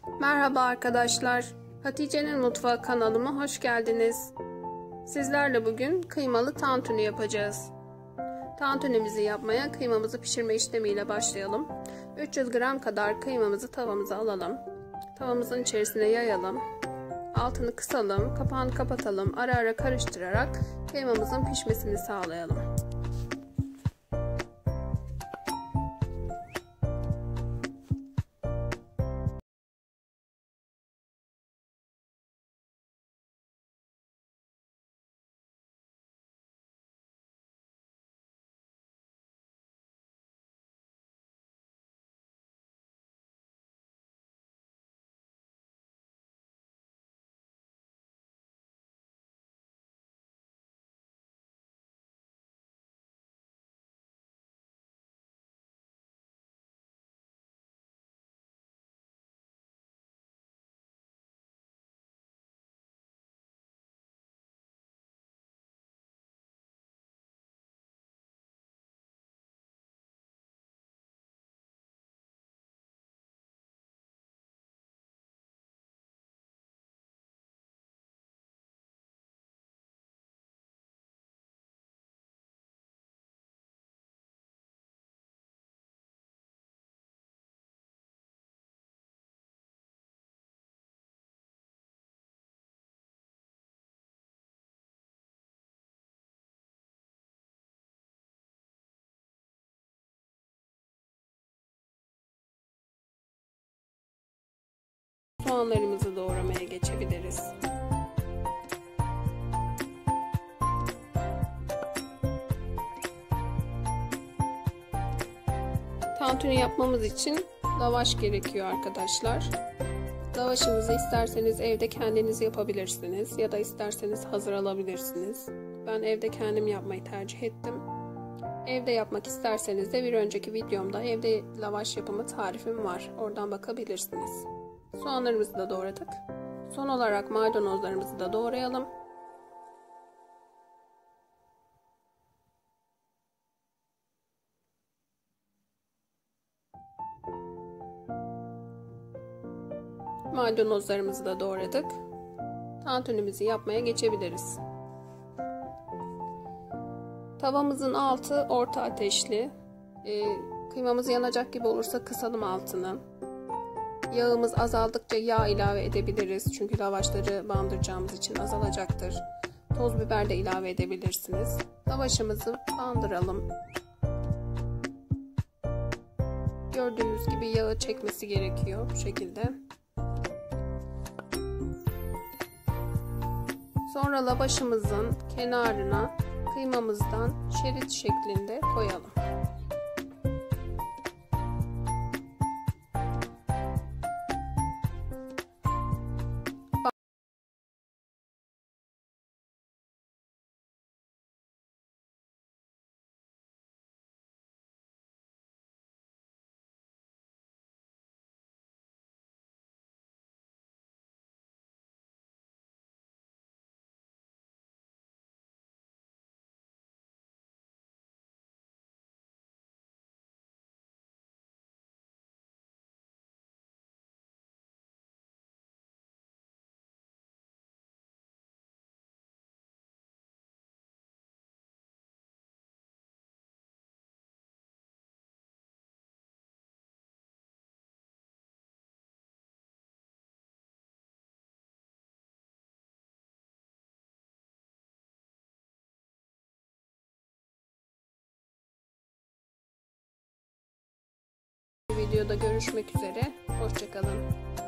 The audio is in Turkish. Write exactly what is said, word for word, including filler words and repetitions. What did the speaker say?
Merhaba arkadaşlar, Hatice'nin Mutfağı kanalıma hoş geldiniz. Sizlerle bugün kıymalı tantuni yapacağız. Tantunimizi yapmaya kıymamızı pişirme işlemiyle başlayalım. üç yüz gram kadar kıymamızı tavamıza alalım. Tavamızın içerisine yayalım. Altını kısalım, kapağını kapatalım. Ara ara karıştırarak kıymamızın pişmesini sağlayalım. Soğanlarımızı doğramaya geçebiliriz. Tantuni yapmamız için lavaş gerekiyor arkadaşlar. Lavaşınızı isterseniz evde kendiniz yapabilirsiniz ya da isterseniz hazır alabilirsiniz. Ben evde kendim yapmayı tercih ettim. Evde yapmak isterseniz de bir önceki videomda evde lavaş yapımı tarifim var. Oradan bakabilirsiniz. Soğanlarımızı da doğradık. Son olarak maydanozlarımızı da doğrayalım. Maydanozlarımızı da doğradık. Tantunimizi yapmaya geçebiliriz. Tavamızın altı orta ateşli. Ee, kıymamız yanacak gibi olursa kısalım altını. Yağımız azaldıkça yağ ilave edebiliriz. Çünkü lavaşları bandıracağımız için azalacaktır. Toz biber de ilave edebilirsiniz. Lavaşımızı bandıralım. Gördüğünüz gibi yağı çekmesi gerekiyor bu şekilde. Sonra lavaşımızın kenarına kıymamızdan şerit şeklinde koyalım. Videoda görüşmek üzere. Hoşça kalın.